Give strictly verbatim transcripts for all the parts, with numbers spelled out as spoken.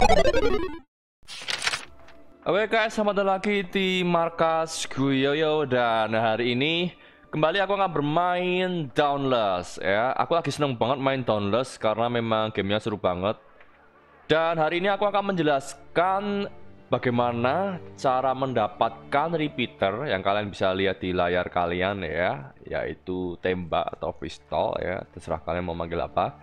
Oke guys, selamat datang lagi di markas Guyoyo, dan hari ini kembali aku akan bermain Dauntless ya. Aku lagi seneng banget main Dauntless karena memang gamenya seru banget. Dan hari ini aku akan menjelaskan bagaimana cara mendapatkan repeater yang kalian bisa lihat di layar kalian ya, yaitu tembak atau pistol ya, terserah kalian mau manggil apa.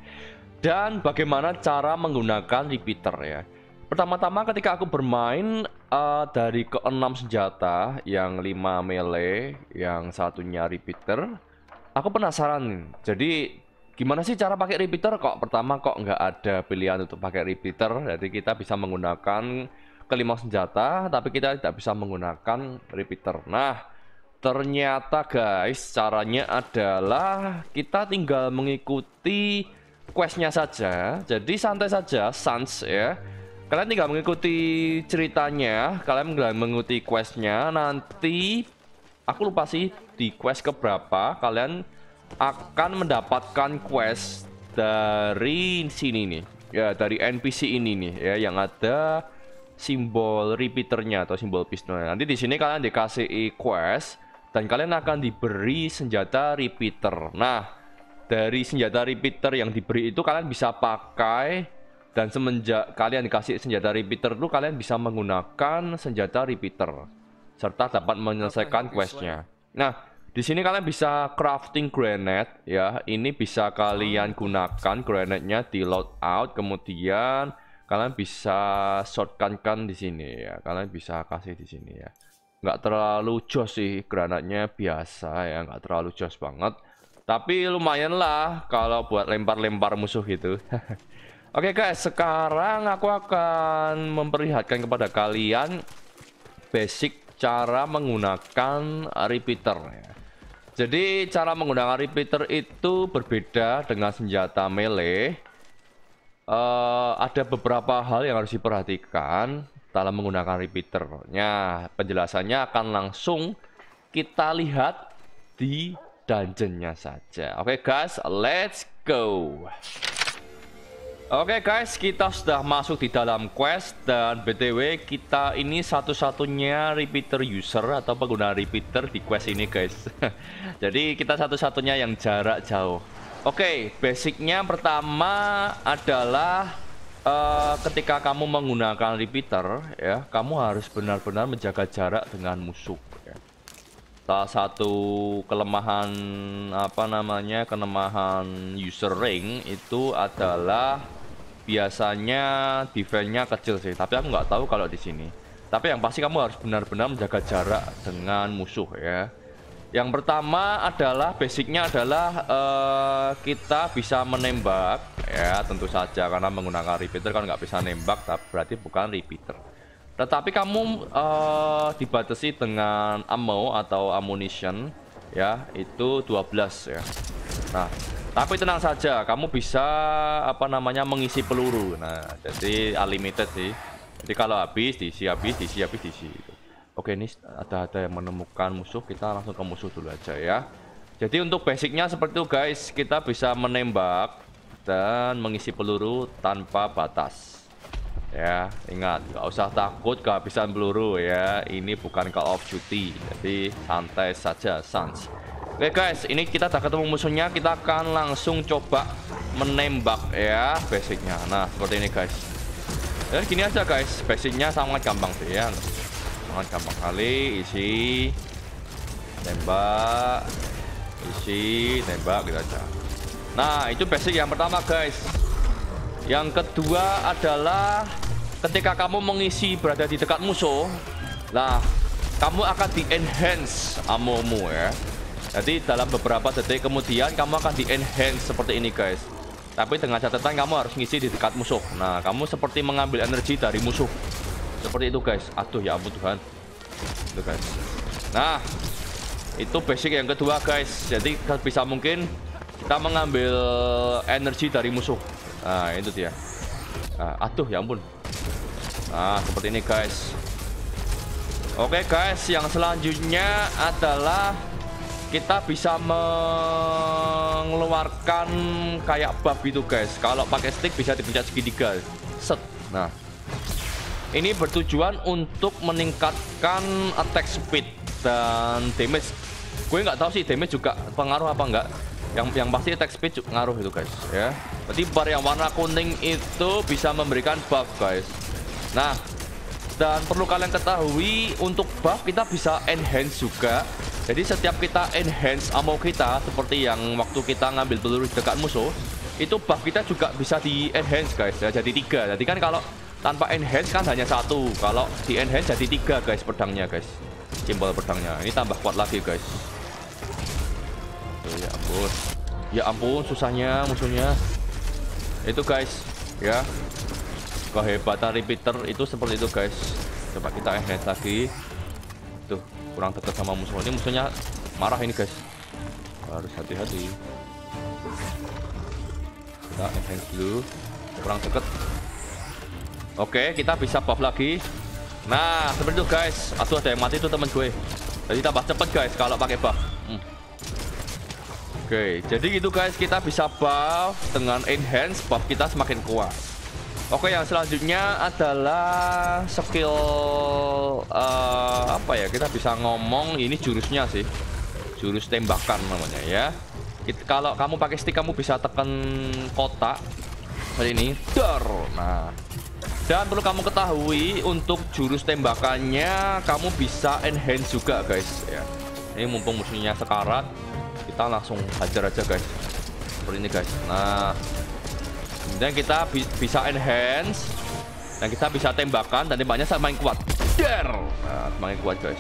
Dan bagaimana cara menggunakan repeater ya. Pertama-tama ketika aku bermain uh, dari keenam senjata, yang lima melee, yang satunya repeater, aku penasaran. Jadi gimana sih cara pakai repeater? Kok pertama kok nggak ada pilihan untuk pakai repeater? Jadi kita bisa menggunakan kelima senjata, tapi kita tidak bisa menggunakan repeater. Nah, ternyata guys, caranya adalah kita tinggal mengikuti questnya saja. Jadi santai saja, sans ya. Kalian tinggal mengikuti ceritanya, kalian tinggal mengikuti questnya. Nanti aku lupa sih di quest keberapa kalian akan mendapatkan quest dari sini nih, ya dari N P C ini nih ya, yang ada simbol repeaternya atau simbol pistolnya. Nanti di sini kalian dikasih quest dan kalian akan diberi senjata repeater. Nah, dari senjata repeater yang diberi itu kalian bisa pakai. Dan semenjak kalian dikasih senjata repeater itu, kalian bisa menggunakan senjata repeater serta dapat menyelesaikan questnya. Nah, di sini kalian bisa crafting grenade ya. Ini bisa kalian gunakan grenade-nya di loadout, kemudian kalian bisa shotgun-kan di sini ya. Kalian bisa kasih di sini ya. Nggak terlalu jos sih granatnya, biasa ya, nggak terlalu jos banget. Tapi lumayan lah kalau buat lempar-lempar musuh gitu. Oke guys, sekarang aku akan memperlihatkan kepada kalian basic cara menggunakan repeater ya. Jadi cara menggunakan repeater itu berbeda dengan senjata melee. Uh, ada beberapa hal yang harus diperhatikan dalam menggunakan repeaternya. Penjelasannya akan langsung kita lihat di dungeonnya saja. Oke guys, let's go. Oke guys, kita sudah masuk di dalam quest, dan B T W kita ini satu-satunya repeater user atau pengguna repeater di quest ini guys. Jadi kita satu-satunya yang jarak jauh. Oke, basicnya pertama adalah uh, ketika kamu menggunakan repeater ya, kamu harus benar-benar menjaga jarak dengan musuh ya. Salah satu kelemahan apa namanya kelemahan user ring itu adalah biasanya defense-nya kecil sih, tapi aku nggak tahu kalau di sini. Tapi yang pasti kamu harus benar-benar menjaga jarak dengan musuh ya. Yang pertama adalah basicnya adalah uh, kita bisa menembak ya, tentu saja karena menggunakan repeater kan nggak bisa nembak, tapi berarti bukan repeater. Tetapi kamu uh, dibatasi dengan ammo atau ammunition ya, itu dua belas ya. Nah, tapi tenang saja, kamu bisa apa namanya mengisi peluru. Nah, jadi unlimited sih. Jadi kalau habis diisi, habis diisi, habis diisi. Oke, ini ada ada yang menemukan musuh, kita langsung ke musuh dulu aja ya. Jadi untuk basicnya seperti itu guys, kita bisa menembak dan mengisi peluru tanpa batas. Ya, ingat, nggak usah takut kehabisan peluru ya. Ini bukan Call of Duty, jadi santai saja, sans. Oke guys, ini kita udah ketemu musuhnya, kita akan langsung coba menembak ya basicnya. Nah, seperti ini guys. Ya gini aja guys, basicnya sangat gampang sih ya. Sangat gampang kali, isi, tembak, isi, tembak gitu aja. Nah, itu basic yang pertama guys. Yang kedua adalah ketika kamu mengisi berada di dekat musuh, lah kamu akan di-enhance ammo-mu ya. Jadi dalam beberapa detik kemudian kamu akan di-enhance seperti ini guys. Tapi dengan catatan kamu harus ngisi di dekat musuh. Nah, kamu seperti mengambil energi dari musuh. Seperti itu guys. Aduh ya ampun Tuhan. Itu guys. Nah, itu basic yang kedua guys. Jadi bisa mungkin kita mengambil energi dari musuh. Nah, itu dia. Nah, aduh ya ampun. Nah, seperti ini guys. Oke guys, yang selanjutnya adalah kita bisa mengeluarkan kayak buff itu guys. Kalau pakai stick bisa dipencet segitiga, set. Nah, ini bertujuan untuk meningkatkan attack speed dan damage. Gue nggak tahu sih damage juga pengaruh apa enggak. Yang yang pasti attack speed juga ngaruh itu guys ya. Berarti bar yang warna kuning itu bisa memberikan buff guys. Nah, dan perlu kalian ketahui untuk buff kita bisa enhance juga. Jadi setiap kita enhance ammo kita, seperti yang waktu kita ngambil peluru dekat musuh, itu buff kita juga bisa di enhance guys ya, jadi tiga. Jadi kan kalau tanpa enhance kan hanya satu, kalau di enhance jadi tiga guys pedangnya guys, simbol pedangnya. Ini tambah kuat lagi guys. Oh, ya ampun, ya ampun susahnya musuhnya itu guys ya. Kehebatan repeater itu seperti itu guys. Coba kita enhance lagi. Tuh, kurang dekat sama musuh. Ini musuhnya marah ini guys. Harus hati-hati. Kita enhance dulu. Kurang dekat. Oke, kita bisa buff lagi. Nah, seperti itu guys. Aduh, ada yang mati tuh temen gue. Jadi tambah cepet guys kalau pakai buff. Hmm. Oke, jadi gitu guys, kita bisa buff dengan enhance, buff kita semakin kuat. Oke, yang selanjutnya adalah skill uh, apa ya? Kita bisa ngomong ini jurusnya sih, jurus tembakan namanya ya. Kita, kalau kamu pakai stick kamu bisa tekan kotak seperti ini, dar. Nah, dan perlu kamu ketahui untuk jurus tembakannya kamu bisa enhance juga guys ya. Ini mumpung musuhnya sekarat, kita langsung hajar aja guys, seperti ini guys. Nah, kemudian kita bi bisa enhance dan kita bisa tembakan dan tembaknya semakin kuat. Der. Nah, semakin kuat guys.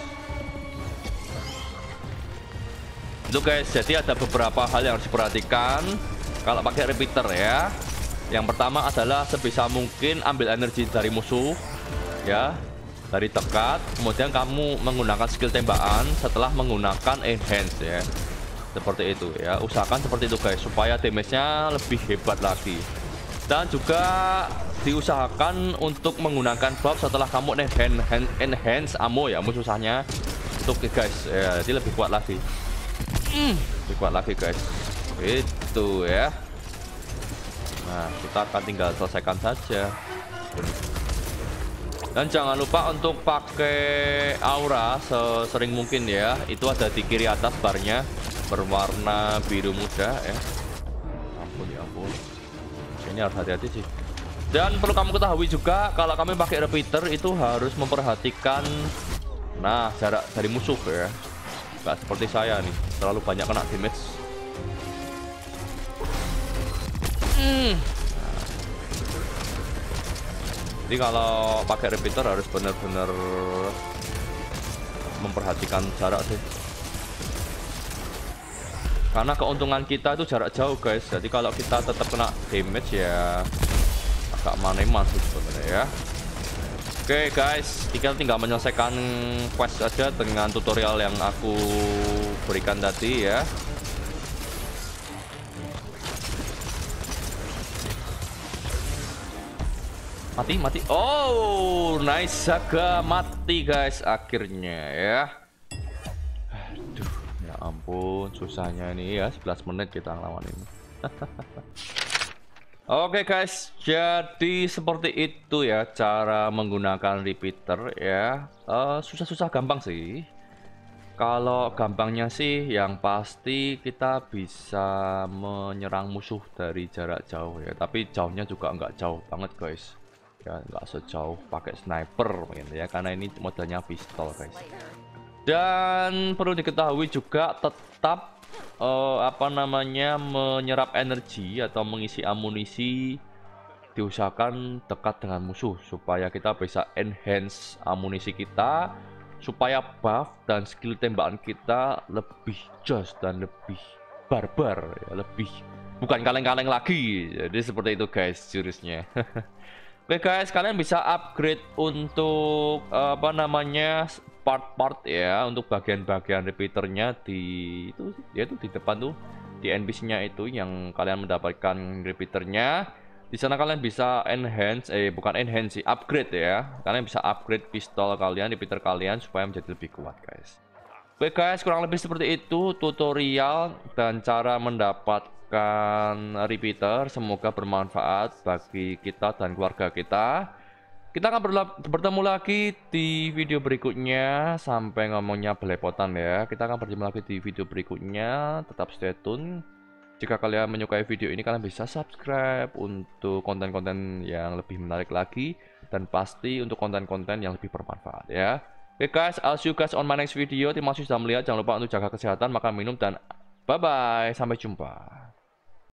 Itu guys, jadi ada beberapa hal yang harus diperhatikan kalau pakai repeater ya. Yang pertama adalah sebisa mungkin ambil energi dari musuh ya, dari dekat. Kemudian kamu menggunakan skill tembakan setelah menggunakan enhance ya. Seperti itu ya. Usahakan seperti itu guys supaya damage-nya lebih hebat lagi. Dan juga diusahakan untuk menggunakan buff setelah kamu enhance, enhance ammo ya, susahnya untuk guys ya, jadi lebih kuat lagi. Mm, lebih kuat lagi guys. Itu ya. Nah, kita akan tinggal selesaikan saja. Dan jangan lupa untuk pakai aura sesering mungkin ya. Itu ada di kiri atas barnya berwarna biru muda ya. Ampun ya ampun. Ini harus hati-hati sih. Dan perlu kamu ketahui juga kalau kami pakai repeater itu harus memperhatikan nah jarak dari musuh ya. Nggak seperti saya nih, terlalu banyak kena damage. Hmm. Nah. Jadi kalau pakai repeater harus benar-benar memperhatikan jarak sih. Karena keuntungan kita itu jarak jauh guys. Jadi kalau kita tetap kena damage ya agak maneman sih sebenarnya ya. Oke guys, kita tinggal menyelesaikan quest aja dengan tutorial yang aku berikan tadi ya. Mati, mati. Oh, nice, Saga mati guys akhirnya ya. Aduh, ya ampun, susahnya ini ya, sebelas menit kita ngelawan ini. Oke guys, jadi seperti itu ya cara menggunakan repeater ya. Susah-susah uh, gampang sih. Kalau gampangnya sih yang pasti kita bisa menyerang musuh dari jarak jauh ya. Tapi jauhnya juga nggak jauh banget guys. Ya nggak sejauh pakai sniper gitu ya, karena ini modelnya pistol guys. Dan perlu diketahui juga tetap uh, apa namanya menyerap energi atau mengisi amunisi diusahakan dekat dengan musuh supaya kita bisa enhance amunisi kita, supaya buff dan skill tembakan kita lebih jos dan lebih barbar ya, lebih bukan kaleng-kaleng lagi. Jadi seperti itu guys jurusnya. Oke guys, kalian bisa upgrade untuk uh, apa namanya part-part ya, untuk bagian-bagian repeaternya di itu yaitu di depan tuh di N P C-nya itu yang kalian mendapatkan repeaternya. Di sana kalian bisa enhance eh bukan enhance sih, upgrade ya. Kalian bisa upgrade pistol kalian, repeater kalian supaya menjadi lebih kuat guys. Oke guys, kurang lebih seperti itu tutorial dan cara mendapatkan repeater. Semoga bermanfaat bagi kita dan keluarga kita. Kita akan bertemu lagi di video berikutnya. Sampai ngomongnya belepotan ya. Kita akan bertemu lagi di video berikutnya. Tetap stay tune. Jika kalian menyukai video ini, kalian bisa subscribe untuk konten-konten yang lebih menarik lagi. Dan pasti untuk konten-konten yang lebih bermanfaat ya. Oke guys, I'll see you guys on my next video. Terima kasih sudah melihat. Jangan lupa untuk jaga kesehatan, makan minum, dan bye-bye. Sampai jumpa.